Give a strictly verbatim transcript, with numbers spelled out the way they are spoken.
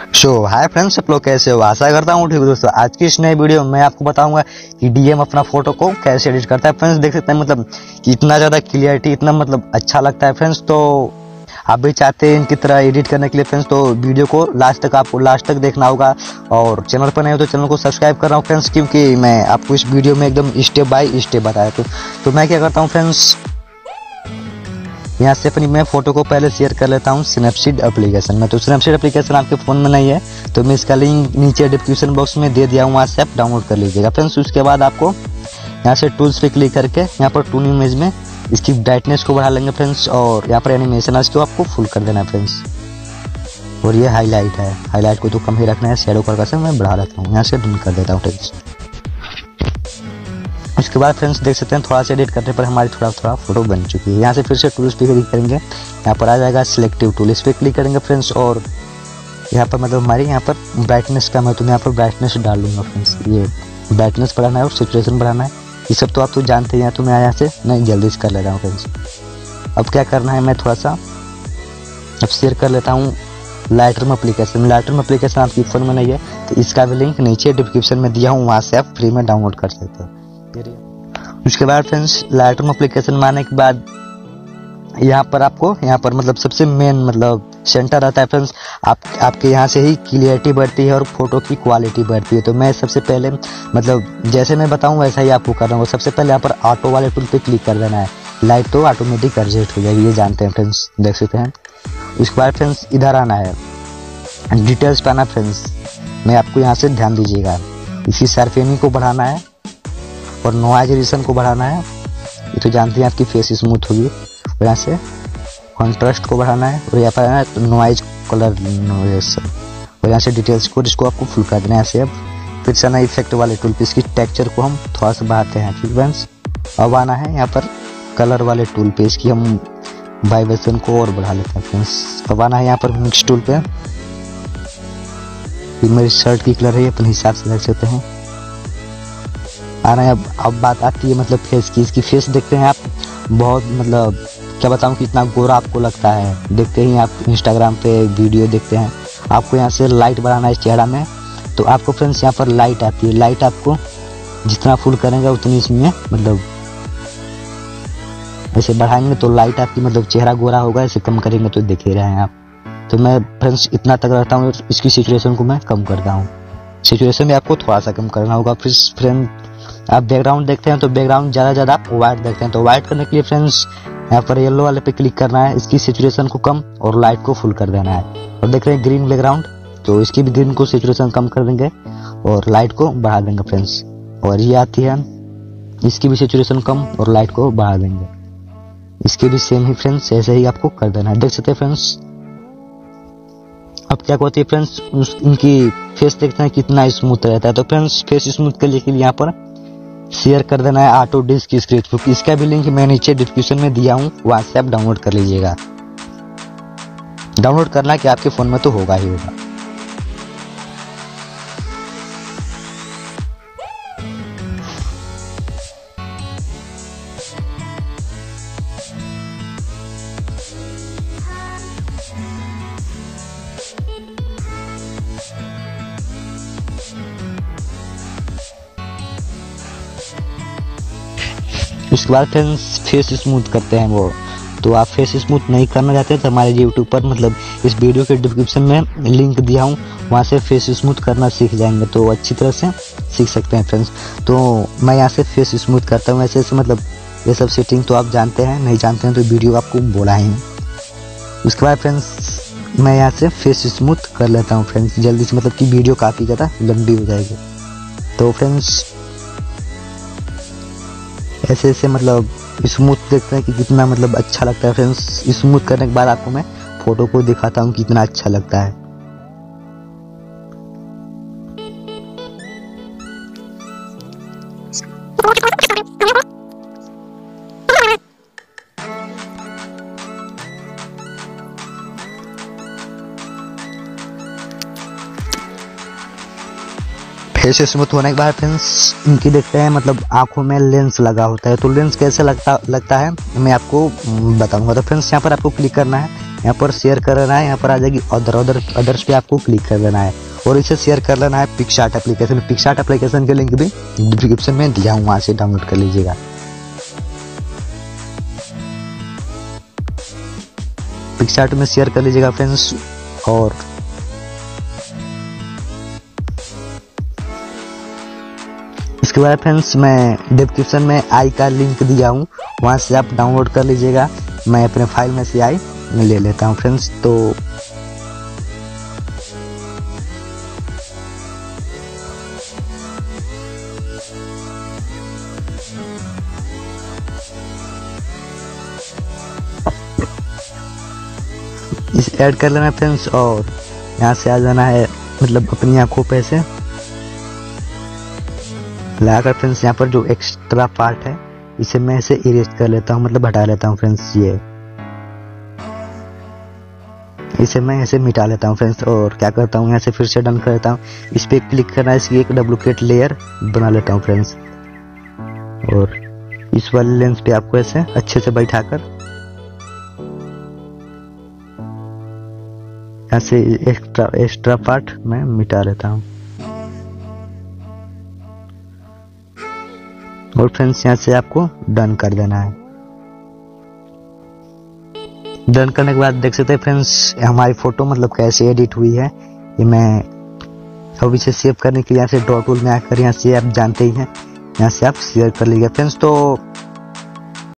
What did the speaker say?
सो hi friends, सब लोग कैसे हो? आशा करता हूँ ठीक हो दोस्तों। आज की इस नए वीडियो में मैं आपको बताऊंगा कि डीएम अपना फोटो को कैसे एडिट करता है। फ्रेंड्स देख सकते हैं मतलब कि इतना ज़्यादा क्लियरिटी, इतना मतलब अच्छा लगता है फ्रेंड्स। तो आप भी चाहते हैं इनकी तरह एडिट करने के लिए फ्रेंड्स, तो वीडियो को लास्ट तक आपको लास्ट तक देखना होगा। और चैनल पर नए हो तो चैनल को सब्सक्राइब कर रहा हूँ फ्रेंड्स, क्योंकि मैं आपको इस वीडियो में एकदम स्टेप बाय स्टेप बताया। तो, तो मैं क्या करता हूँ फ्रेंड्स, यहाँ से अपनी मैं फोटो को पहले शेयर कर लेता हूँ स्नैपसीड एप्लीकेशन में। तो स्नैपसीड एप्लीकेशन आपके फ़ोन में नहीं है तो मैं इसका लिंक नीचे डिस्क्रिप्शन बॉक्स में दे दिया हूँ, वहाँ से आप डाउनलोड कर लीजिएगा फ्रेंड्स। उसके बाद आपको यहाँ से टूल्स पे क्लिक करके यहाँ पर टून इमेज में इसकी ब्राइटनेस को बढ़ा लेंगे फ्रेंड्स, और यहाँ पर एनिमेशन है इसको आपको फुल कर देना है फ्रेंड्स। और ये हाईलाइट है, हाईलाइट को तो कम ही रखना है, शेडो कर से मैं बढ़ा लेता हूँ, यहाँ से डन कर देता हूँ फ्रेंड्स। उसके बाद फ्रेंड्स देख सकते हैं थोड़ा सा एडिट करने पर हमारी थोड़ा थोड़ा फोटो बन चुकी है। यहाँ से फिर से टूल्स पे क्लिक करेंगे, यहाँ पर आ जाएगा सिलेक्टिव टूल, इस पर क्लिक करेंगे फ्रेंड्स। और यहाँ पर मतलब हमारी यहाँ पर ब्राइटनेस का मैं तो यहाँ पर ब्राइटनेस डाल लूँगा फ्रेंड्स। ये ब्राइटनेस बढ़ाना है और सिचुएशन बढ़ाना है, ये सब तो आप तो जानते हैं। तो मैं यहाँ से नहीं जल्दी से कर ले रहा हूँ फ्रेंड्स। अब क्या करना है, मैं थोड़ा सा अब शेयर कर लेता हूँ लाइटरूम एप्लीकेशन। लाइटरूम एप्लीकेशन आपकी फ़ोन में नहीं है तो इसका भी लिंक नीचे डिस्क्रिप्शन में दिया हूँ, वहाँ से आप फ्री में डाउनलोड कर सकते हो। उसके बाद फ्रेंड्स लाइटरूम एप्लीकेशन में आने के बाद यहाँ पर आपको यहाँ पर मतलब सबसे मेन मतलब सेंटर रहता है फ्रेंड्स। आप आपके यहाँ से ही क्लियरिटी बढ़ती है और फोटो की क्वालिटी बढ़ती है। तो मैं सबसे पहले मतलब जैसे मैं बताऊँ वैसा ही आपको करना होगा। सबसे पहले यहाँ पर ऑटो वाले टूल पे क्लिक कर देना है, लाइट तो ऑटोमेटिक एडजस्ट हो जाएगी, ये जानते हैं फ्रेंड्स, देख सकते हैं। उसके बाद फ्रेंड्स इधर आना है, डिटेल्स पे आना फ्रेंड्स। मैं आपको यहाँ से ध्यान दीजिएगा, इसकी शार्पनिंग को बढ़ाना है और नॉइज रेडिएशन को बढ़ाना है, ये तो जानते हैं आपकी फेस स्मूथ होगी। और यहाँ से कॉन्ट्रास्ट को बढ़ाना है और यहाँ पर आना है नॉइज कलर नॉइज, और यहाँ से डिटेल्स को इसको आपको फुल कर देना है ऐसे। अब फिर से आना इफेक्ट वाले टूल पे, इसकी टेक्सचर को हम थोड़ा सा बढ़ाते हैं ठीक फ्रेंड्स। अब आना है यहाँ पर कलर वाले टूल पे, इसकी हम वाइब्रेशन को और बढ़ा लेते हैं फ्रेंड्स। अब आना है यहाँ पर मिक्स टूल पे, मेरी शर्ट की कलर है अपने हिसाब से देख सकते हैं। आ रहा है अब अब बात आती है मतलब फेस की। इसकी फेस देखते हैं आप, बहुत मतलब क्या बताऊं कि इतना गोरा आपको लगता है। देखते ही आप इंस्टाग्राम पे वीडियो देखते हैं, आपको यहाँ से लाइट बढ़ाना है चेहरा में। तो आपको फ्रेंड्स यहाँ पर लाइट आती है, लाइट आपको जितना फुल करेंगे उतनी इसमें मतलब ऐसे बढ़ाएंगे तो लाइट आपकी मतलब चेहरा गोरा होगा, ऐसे कम करेंगे तो देख ही रहे हैं आप। तो मैं फ्रेंड्स इतना तक रहता हूँ, इसकी सिचुएशन को मैं कम करता हूँ। सिचुएशन में आपको थोड़ा सा कम करना होगा। फिर फ्रेंड आप बैकग्राउंड देखते हैं तो बैकग्राउंड ज़्यादा ज़्यादा आप वाइट देखते हैं, तो वाइट करने के लिए फ्रेंड्स यहाँ पर येलो वाले पे क्लिक करना है, इसकी सिचुएशन को कम और लाइट को फुल कर देना है। और देख रहे हैं ग्रीन बैकग्राउंड, तो इसकी भी ग्रीन को सिचुएशन कम कर देंगे और लाइट को बढ़ा देंगे फ्रेंड्स। और ये आती है, इसकी भी सिचुएशन कम और लाइट को बढ़ा देंगे, इसकी भी सेम ही फ्रेंड्स ऐसे ही आपको कर देना है, देख सकते हैं फ्रेंड्स। अब क्या होती है फ्रेंड्स, इनकी फेस देखते हैं कितना स्मूथ रहता है। तो फ्रेंड्स फेस स्मूथ करने के लिए यहाँ पर शेयर कर देना है ऑटो डिस्क स्क्रिप्ट बुक, इसका भी लिंक मैं नीचे डिस्क्रिप्शन में दिया हूँ, वहाँ से आप डाउनलोड कर लीजिएगा। डाउनलोड करना कि आपके फ़ोन में तो होगा ही होगा। उसके बाद फ्रेंड्स फेस स्मूथ करते हैं वो। तो आप फेस स्मूथ नहीं करना चाहते तो हमारे यूट्यूब पर मतलब इस वीडियो के डिस्क्रिप्शन में लिंक दिया हूँ, वहाँ से फेस स्मूथ करना सीख जाएंगे, तो अच्छी तरह से सीख सकते हैं फ्रेंड्स। तो मैं यहाँ से फेस स्मूथ करता हूँ ऐसे ऐसे, मतलब ये सब सेटिंग तो आप जानते हैं, नहीं जानते हैं तो वीडियो आपको बोला ही। उसके बाद फ्रेंड्स मैं यहाँ से फेस स्मूथ कर लेता हूँ फ्रेंड्स जल्दी से, मतलब कि वीडियो काफ़ी ज़्यादा लंबी हो जाएगी। तो फ्रेंड्स ऐसे ऐसे मतलब स्मूथ देखते हैं कि कितना मतलब अच्छा लगता है फ्रेंड्स। स्मूथ करने के बाद आपको मैं फोटो को दिखाता हूँ कितना अच्छा लगता है। फेस स्मूथ होने के बाद फ्रेंड्स इनकी देखते हैं मतलब आंखों में लेंस लगा होता है, तो लेंस कैसे लगता लगता है मैं आपको बताऊंगा। तो फ्रेंड्स यहाँ पर आपको क्लिक करना है, यहाँ पर शेयर कर लेना है, यहाँ पर आ जाएगी अदर अदर अदर्स पे आपको क्लिक कर लेना है और इसे शेयर कर लेना है पिक्सआर्ट एप्लीकेशन। पिक्सआर्ट एप्लीकेशन के लिंक भी डिस्क्रिप्शन में दिया हूँ, वहाँ से डाउनलोड कर लीजिएगा। पिक्सआर्ट में शेयर कर लीजिएगा फ्रेंड्स। और इसके बाद फ्रेंड्स मैं डिस्क्रिप्शन में आई का लिंक दिया हूँ, वहाँ से आप डाउनलोड कर लीजिएगा। मैं अपने फाइल में से आई ले लेता हूँ फ्रेंड्स। तो इस ऐड कर लेना फ्रेंड्स और यहाँ से आ जाना है मतलब अपनी आंखों पे से लगाकर फ्रेंड्स। यहाँ पर जो एक्स्ट्रा पार्ट है इसे मैं इसे इरेज कर लेता हूँ, मतलब हटा लेता हूँ फ्रेंड्स। ये इसे मैं ऐसे मिटा लेता हूँ फ्रेंड्स। और क्या करता हूँ, यहाँ से फिर से डन कर लेता हूँ। इस पे क्लिक करना है, इसकी एक डुप्लीकेट लेयर बना लेता हूँ फ्रेंड्स। और इस वाले लेंस पे आपको ऐसे अच्छे से बैठाकर यहाँ से एक्स्ट्रा एक्स्ट्रा पार्ट मैं मिटा लेता हूँ। और फ्रेंड्स यहाँ से आपको डन कर देना है। डन करने के बाद देख सकते हैं फ्रेंड्स हमारी फोटो मतलब कैसे एडिट हुई है। ये मैं अब इसे सेव करने के लिए यहाँ से ड्रॉ टूल में आकर यहाँ से आप जानते ही हैं, यहाँ से आप शेयर कर लीजिए फ्रेंड्स। तो